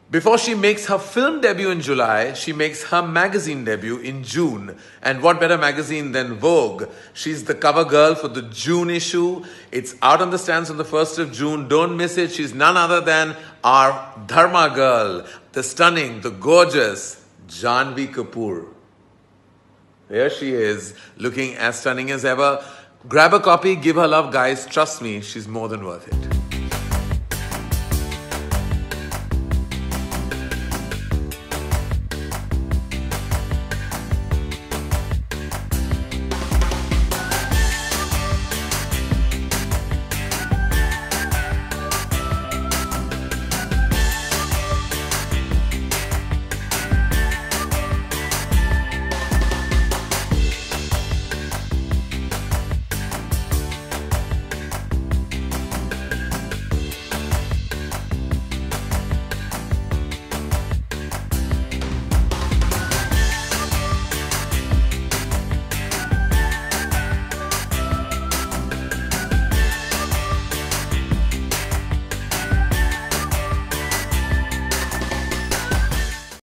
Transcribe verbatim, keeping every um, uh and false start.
Before she makes her film debut in July, she makes her magazine debut in June. And what better magazine than Vogue? She's the cover girl for the June issue. It's out on the stands on the first of June. Don't miss it. She's none other than our Dharma girl, the stunning, the gorgeous Jhanvi Kapoor. Here she is, looking as stunning as ever. Grab a copy, give her love, guys. Trust me, she's more than worth it.